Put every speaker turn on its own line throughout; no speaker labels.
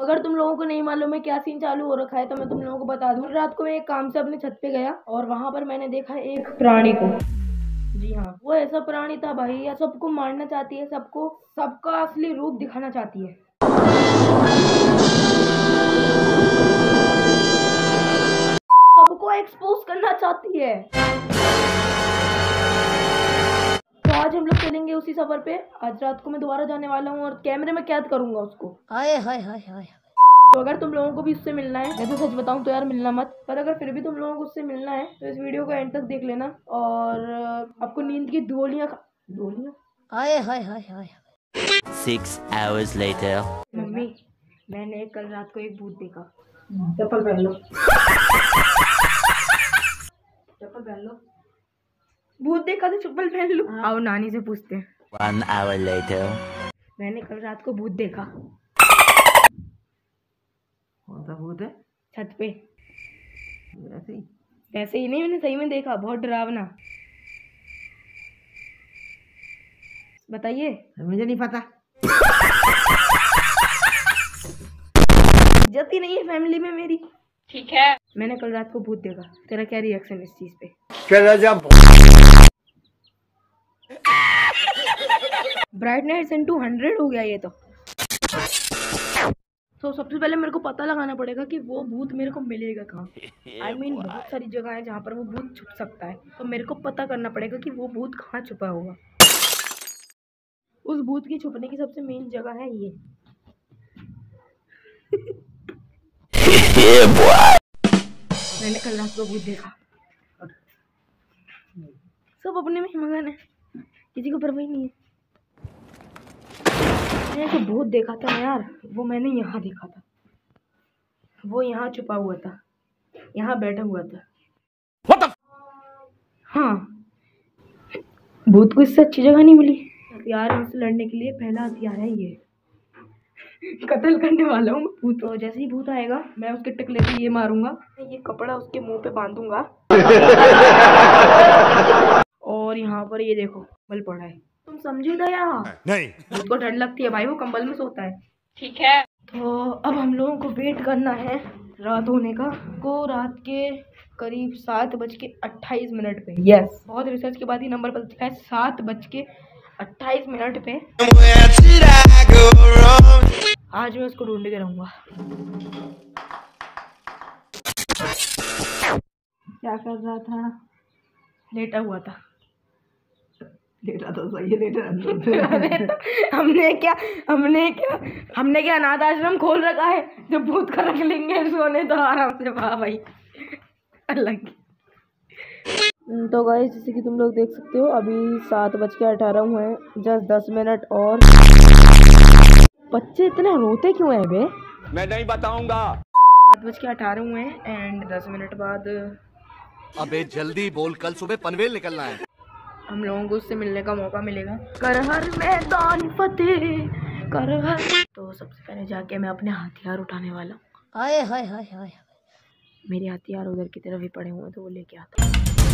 अगर तुम लोगों को नहीं मालूम है क्या सीन चालू हो रखा है तो मैं तुम लोगों को बता दूं। रात को मैं एक काम से अपने छत पे गया और वहां पर मैंने देखा एक प्राणी को। जी हाँ, वो ऐसा प्राणी था भाई, या सबको मारना चाहती है, सबको सबका असली रूप दिखाना चाहती है। सबको एक्सपोज करना चाहती है। तो आज हम लोग चलेंगे उसी सफर पे। आज रात को मैं दोबारा जाने वाला हूँ और कैमरे में कैद करूंगा उसको। हाय हाय हाय हाय। तो अगर तुम लोगों को भी उससे मिलना है, मैं तो सच बताऊं तो यार मिलना मत, पर अगर फिर भी तुम लोगों को उससे मिलना है तो इस वीडियो को एंड तक देख लेना। और आपको नींद की गोलियां हाय हाय हाय हाय।
6 hours later.
मम्मी, मैंने कल रात को एक भूत देखा। चप्पल पहन लो, चप्पल पहन लो। भूत देखा तो चप्पल पहन लो। आओ नानी से पूछते हैं।
1 hour later.
मैंने कल रात को भूत देखा।
कौन सा भूत है?
छत पे।
ऐसे
ही नहीं, मैंने सही में देखा, बहुत डरावना। बताइए।
मुझे नहीं पता।
इज्जत ही नहीं है फैमिली में मेरी। ठीक है, मैंने कल रात को भूत देखा। तेरा क्या रिएक्शन इस चीज पे? ब्राइटनेस इनटू 100 हो गया ये तो। सबसे पहले मेरे को पता लगाना पड़ेगा कि वो भूत मेरे को मिलेगा कहाँ। I mean, बहुत सारी जगह है जहाँ पर वो भूत छुप सकता है, तो मेरे को पता करना पड़ेगा कि वो भूत कहाँ छुपा होगा। उस भूत की छुपने की सबसे मेन जगह है ये। मैंने कल रात को भूत देखा। सब अपने में मगन है, किसी को परवाह नहीं है। मैंने जो भूत देखा था यार, वो मैंने यहाँ देखा था। वो यहाँ छुपा हुआ था, यहाँ बैठा हुआ था। हाँ, भूत को इससे अच्छी जगह नहीं मिली। हथियार मुझसे लड़ने के लिए पहला हथियार है ये। कत्ल करने वाला हूँ भूत। तो जैसे ही भूत आएगा मैं उसके टिकले पे ये मारूंगा, ये कपड़ा उसके मुंह पे बांधूंगा। और यहाँ पर ये देखो कंबल पड़ा है, तुम समझे दया? नहीं, भूत को डर लगती है भाई, वो कंबल में सोता है। ठीक है, तो अब हम लोगों को वेट करना है रात होने का। को रात के करीब 7:28 पे। यस, बहुत रिसर्च के बाद ही नंबर पता चला है, 7:28 पे। आज मैं उसको ढूंढ के रहूंगा। क्या कर रहा था? लेटा हुआ था।
लेटा तो सही है, लेटा।
हमने क्या अनाथ आश्रम खोल रखा है जो भूत का रख लेंगे सोने तो आराम से। वाह भाई अलग। तो गाइस, जैसे कि तुम लोग देख सकते हो अभी 7:18 हुए हैं। जस्ट 10 मिनट और। बच्चे इतने रोते क्यों है बे?
मैं नहीं बताऊंगा।
7:18 हुए हैं एंड 10 मिनट बाद।
अबे जल्दी बोल, कल सुबह पनवेल निकलना है।
हम लोगों को उससे मिलने का मौका मिलेगा। कर हर मैदान फतेह कर हर। तो सबसे पहले जाके मैं अपने हथियार उठाने वाला हूँ। हाय हाय हाय हाय। मेरे हथियार उधर की तरफ ही पड़े हुए हैं तो वो लेके आता हूँ।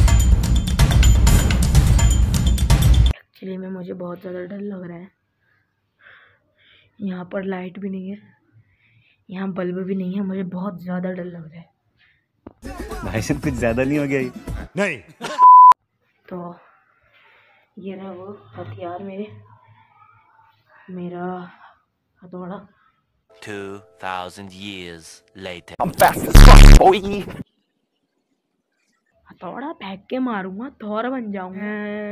एक्चुअली में मुझे बहुत ज़्यादा डर लग रहा है। यहाँ पर लाइट भी नहीं है, यहाँ बल्ब भी नहीं है, मुझे बहुत ज़्यादा डर लग रहा है।
भाई साहब कुछ ज़्यादा नहीं हो गया ये? नहीं।
तो ये रहा वो हथियार मेरा हथौड़ा।
2000 years later.
I'm fast as fuck, boy. हथौड़ा फेंक के मारूंगा, थौर बन जाऊंगा।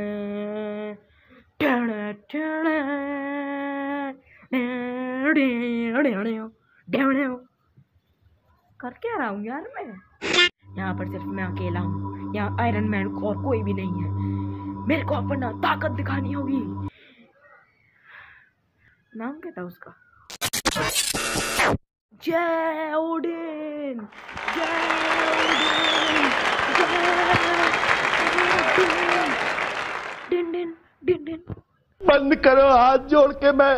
कर क्या रहा हूँ यार मैं? यहाँ पर सिर्फ मैं अकेला हूँ, यहाँ आयरन मैन और कोई भी नहीं है। मेरे को अपना ताकत दिखानी होगी। नाम क्या था उसका? जय ओडिन, जय डिन डिन डिन डिन।
बंद करो हाथ जोड़ के। मैं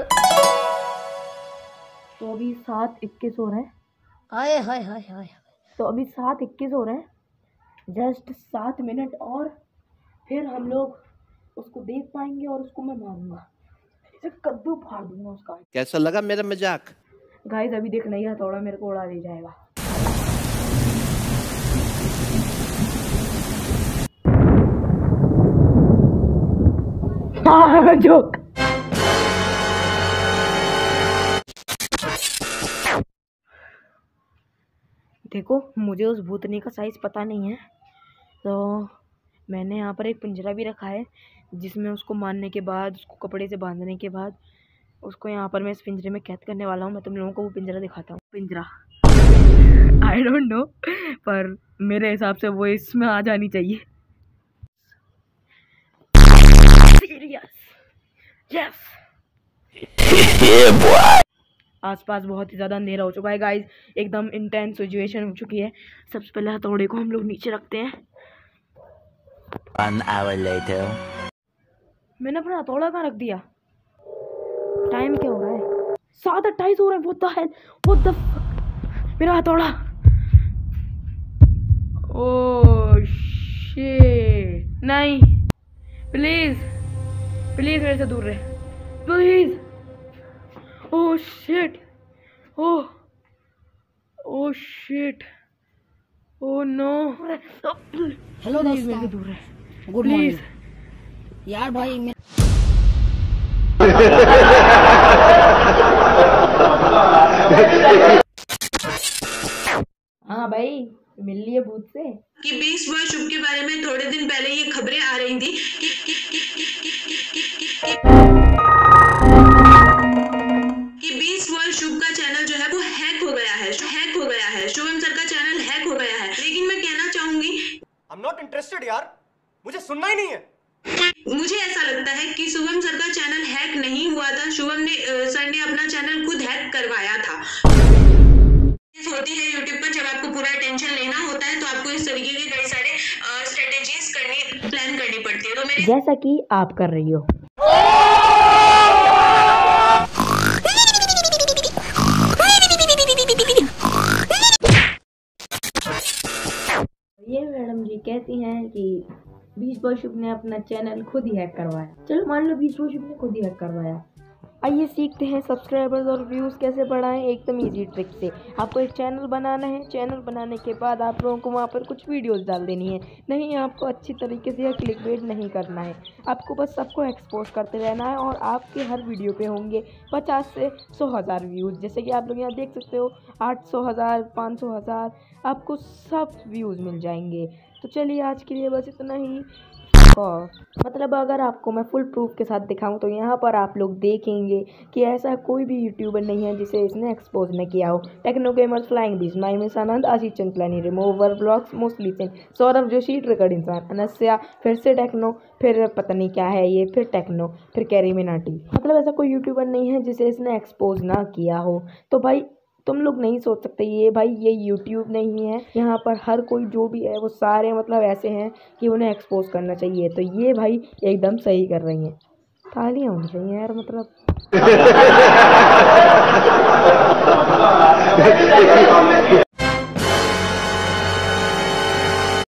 तो अभी 7:21 हो रहे हैं। हाय हाय हाय हाय। तो अभी 7:21 हो रहे हैं। जस्ट 7 मिनट और फिर हम लोग उसको देख पाएंगे और उसको मैं मारूंगा। इसे कद्दू फाड़ दूंगा उसका।
कैसा लगा मेरा मजाक?
गाइस अभी देखना ही हथौड़ा मेरे को उड़ा ले जाएगा। हाँ जोक। देखो मुझे उस भूतनी का साइज पता नहीं है, तो मैंने यहाँ पर एक पिंजरा भी रखा है जिसमें उसको मारने के बाद, उसको कपड़े से बांधने के बाद उसको यहाँ पर मैं इस पिंजरे में कैद करने वाला हूँ। मैं तुम लोगों को वो पिंजरा दिखाता हूँ। पिंजरा आई डोंट नो, पर मेरे हिसाब से वो इसमें आ जानी चाहिए। यस आसपास बहुत ही ज़्यादा अंधेरा हो चुका है गाइस, एकदम इंटेंस सिचुएशन हो चुकी है। सबसे पहले हथौड़े को हम लोग नीचे रखते हैं।
1 hour later.
मैंने अपना हथौड़ा कहाँ रख दिया? टाइम क्या हो रहा है? 7:28 हो रहा है। What the fuck? मेरा हथौड़ा। ओह शिट, नहीं प्लीज प्लीज मेरे से दूर रहे please. Oh shit, oh shit, oh no.
Hello
मेरे से
दोस्तों,
दूर रहे
गुड
प्लीज।
मॉर्निंग। यार भाई मैं
हाँ भाई मिल लिए भूत से
कि 20 वर्ष शुभ के बारे में थोड़े दिन पहले ये खबरें आ रही थी कि 20 वर्ष शुभ का चैनल जो है वो हैक हो गया है। शुभम सर का चैनल हैक हो गया है। लेकिन मैं कहना चाहूंगी
आई एम नॉट इंटरेस्टेड यार, मुझे सुनना ही नहीं है।
मुझे ऐसा लगता है कि शुभम सर का चैनल हैक नहीं हुआ था, शुभम सर ने अपना चैनल खुद हैक करवाया था। होती है यूट्यूब पर जब आपको पूरा अटेंशन लेना होता है तो आपको इस तरीके के कई सारे स्ट्रेटेजीज प्लान करनी पड़ती है। तो मेरे
जैसा कि आप कर रही हो। ये मैडम जी कहती हैं कि 20 वर्ष शुभ ने अपना चैनल खुद ही हैक करवाया। चलो मान लो 20 वर्ष शुभ ने खुद ही हैक करवाया। आइए सीखते हैं सब्सक्राइबर्स और व्यूज़ कैसे बढ़ाएं एकदम इजी ट्रिक से। आपको एक चैनल बनाना है। चैनल बनाने के बाद आप लोगों को वहाँ पर कुछ वीडियोस डाल देनी है। नहीं, आपको अच्छी तरीके से क्लिकबेट नहीं करना है। आपको बस सबको एक्सपोज करते रहना है और आपके हर वीडियो पे होंगे 50 से 100,000 व्यूज़। जैसे कि आप लोग यहाँ देख सकते हो 800,000 500,000 आपको सब व्यूज़ मिल जाएंगे। तो चलिए आज के लिए बस इतना ही। मतलब अगर आपको मैं फुल प्रूफ के साथ दिखाऊं तो यहाँ पर आप लोग देखेंगे कि ऐसा कोई भी यूट्यूबर नहीं है जिसे इसने एक्सपोज न किया हो। टेक्नो गेमर्स, फ्लाइंग दिस, माई मिस आनंद, आशीष चंचलानी, रिमूवर ब्लॉग्स, मोस्टली सिंह, सौरभ जोशी, ट्रिकर्ड इंसान, अनस्या, फिर से टेक्नो, फिर पता नहीं क्या है ये, फिर टेक्नो, फिर कैरी मिनाटी। मतलब ऐसा कोई यूट्यूबर नहीं है जिसे इसने एक्सपोज ना किया हो। तो भाई तुम लोग नहीं सोच सकते ये भाई ये यूट्यूब नहीं है। यहाँ पर हर कोई जो भी है वो सारे मतलब ऐसे हैं कि उन्हें एक्सपोज करना चाहिए। तो ये भाई एकदम सही कर रही हैं। तालियां होनी चाहिए यार मतलब।